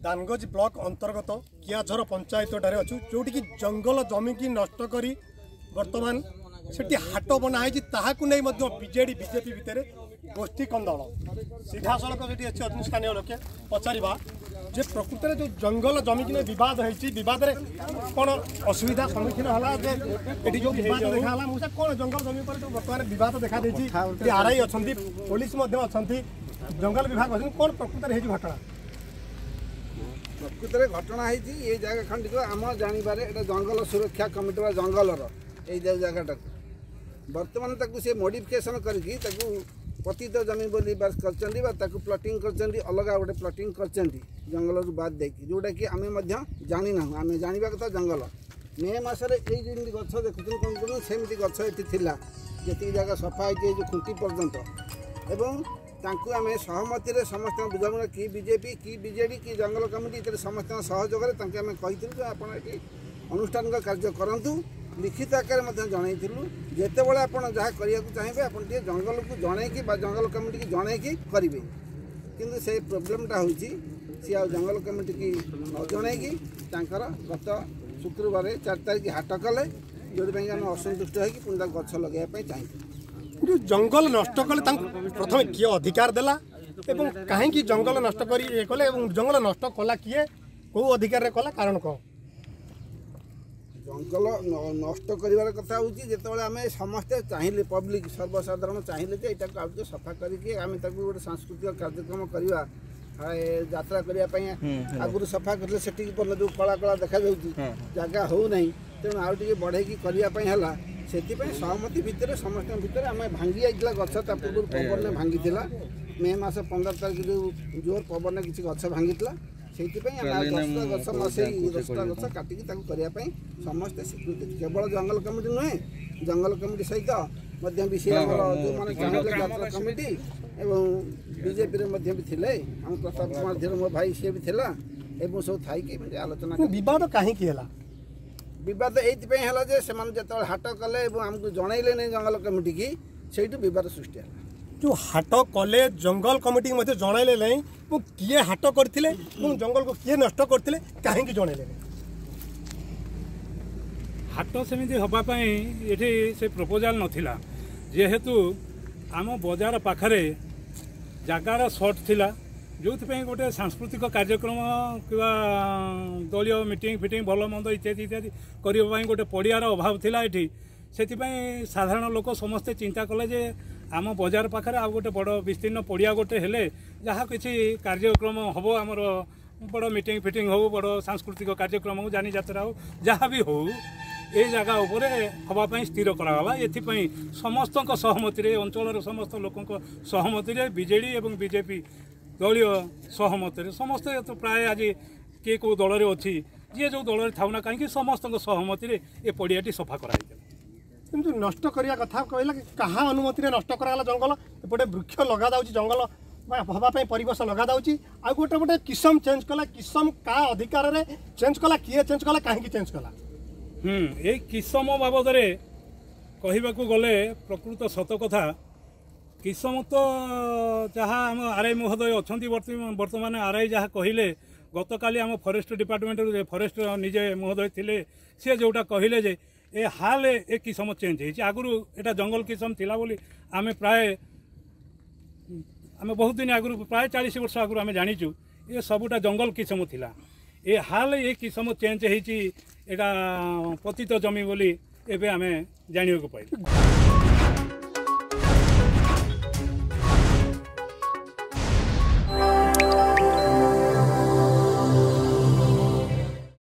दानगज block अंतर्गत कियाझर पंचायत ठारे अच्छु जोटी की जंगल जमी की नष्ट करी वर्तमान सेठी हाट बनाई ताहाकु नै मध्य बीजेडी बीजेपी भितर गोष्ठी कंदल सीधा सड़क सेठी अच्छी स्थानीय लोके पचारिबा जे प्रकृत में जो जंगल जमी की बद होद कौन असुविधा सम्मुखीन है ये जो बद देखा मुझे कौन जंगल जमी पर जो बर्तमान बद देखा आरआई अच्छा पुलिस जंगल विभाग अच्छे कौन प्रकृत में घटना प्रकृत घटना ये जगह खंडित आम जानवर ये जंगल सुरक्षा कमिटी जंगलर ये जगह बर्तमान सी मॉडिफिकेशन करके पतित जमी बोली कर प्लटिंग कर अलग गोटे प्लटिंग कर जंगल बाद देखिए जोटा कि आम जानी ना आम जाना कथा जंगल मे मसरे ये गछ देखुन कौन कर सेमती गछ ये जी जगह सफा है खुंटी पर्यंत एवं आम सहमति समस्त बुझामुणा कि बीजेपी कि बीजेडी कि जंगल कमिटी समस्त सहयोग आम कही आप अनुष्ठानिक कार्य करूँ लिखित आकार जनईलु जितेबाला आप जहाँ करने चाहिए आप जंगल को जनईकि जंगल कमिटी की जनईकि करेंगे किंतु से प्रोब्लेमटा हो सी आ जंगल कमिटी की न जनईकि गत शुक्रवार 4 तारीख हाट कले जो आम असंतुष्ट होगी गछ लगे चाहिए जो जंगल नष्ट कले प्रथम किए अधिकार देला एवं कहीं जंगल नष्ट कले जंगल नष्ट कला किए कौ अधिकार कला कारण कौन जंगल नष्ट कर कथा हूँ जिते आम समस्ते चाहिए पब्लिक सर्वसाधारण चाहिए यहाँ सफा करके आम गोटे सांस्कृतिक कार्यक्रम करवा यात्रा करने आगुरी सफा कर जो कला कला देखा जगह हो ना तेणु आउ टे बढ़े करने से सहमति भितर समस्त भितर आम भांगी जाइला गछ पूर्व पवन भांगी मे मास 15 तारीख जो जोर पवन किसी गछ भांगी से गछ मसई 10टा गछ काटिकी करने समस्ते स्वीकृति केवल जंगल कमिटी नुहे जंगल कमिटी सहित विषय जो मैंने चाहिए यात्रा कमिटी एवं बीजेपी भी थे आम प्रताप कुमार धीर मो भाई सी भी था सब थी आलोचना बद कहीं बद ये जो हाट कले आमको जनइले नहीं जंगल कमिटी की से बद सृष्टि है जो हाट कले जंगल कमिटी जनइले नहीं किए हाट करते जंगल को किए नष्ट करते कहीं जनइले हाट सेमती हाँपाई ये से प्रपोजाल नाला जेहेतु आम बजार पाखरे जगार सर्ट थिला जो गोटे सांस्कृतिक कार्यक्रम कि दलीय मीटिंग फिटिंग भल मंद इत्यादि इत्यादि करने गोटे पड़ियार अभाव थिला ये से साधारण लोक समस्ते चिंता कले जे आम बजार पाखरे आ गोटे बड़ विस्तीर्ण पड़िया गोटे हेले जहाँ किसी कार्यक्रम हम आमर बड़ मीटिंग फिटिंग हो बड़ सांस्कृतिक कार्यक्रम हो जानी यात्रा हो जहाँ भी हो ये जगह उपर हाँपाई स्थिर कराला ये समस्त सहमति अंचल समस्त लोकों सहमति बीजेडी और बीजेपी दलीय सहमति समस्ते तो प्राय आज किए कौ दल अच्छी जी जो दल थाउना कहीं समस्त सहमति ये पड़ियाटी सफा कराई नष्ट करने कथा कहला कहा अनुमति नष्ट कराला जंगल एपटे वृक्ष लगा दाउची जंगल हाँपाई परिवेश लगा दाउची आ गोटे गोटे किसम चेंज कला किसम का अधिकार रे चेंज कला किए चेंज कला कहीं चेंज कला ये किसम बाबद कहवाक गले प्रकृत सत कथा किसम तो जहाँ आम आरआई महोदय अच्छा बर्तमान आरआई जहाँ कहले गत काली आम फॉरेस्ट डिपार्टमेंट फॉरेस्ट निजे महोदय थे सी जोटा कहले जे ए हाल ए किसम चेंज हो आगुरी एटा जंगल किसम थिला बोली आम प्राय आम बहुत दिन आगुरी प्राय 40 वर्ष आगुरी आम जानीचु ये सबूटा जंगल किसम थिला ए हाल ये किसम चेंज होती एटा पतित जमी बोली एबे आम जानिବାକୁ पाइलु।